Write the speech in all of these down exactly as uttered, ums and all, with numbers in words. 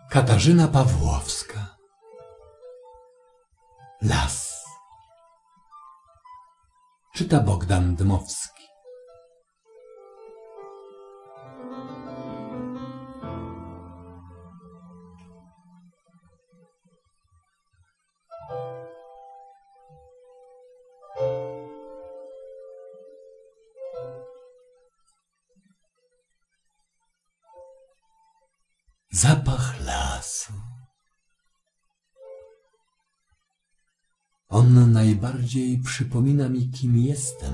Katarzyna Pawłowska. Las. Czyta Bogdan Dmowski. Zapach lasu. On najbardziej przypomina mi, kim jestem.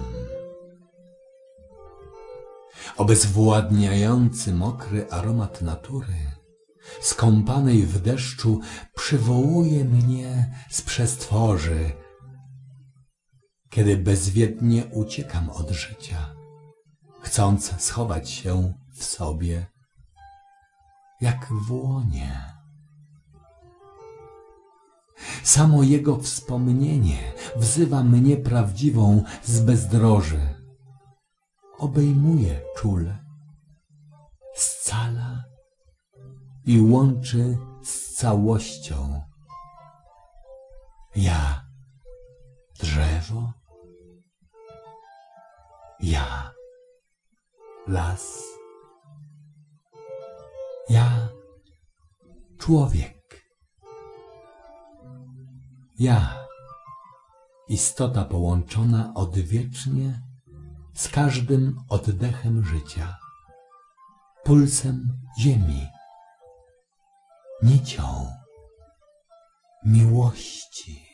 Obezwładniający, mokry aromat natury, skąpanej w deszczu, przywołuje mnie z przestworzy, kiedy bezwiednie uciekam od życia, chcąc schować się w sobie, jak w łonie. Samo jego wspomnienie wzywa mnie prawdziwą z bezdroży. Obejmuje czule, scala i łączy z całością. Ja drzewo, ja las, ja człowiek, ja istota połączona odwiecznie z każdym oddechem życia, pulsem ziemi, nicią miłości.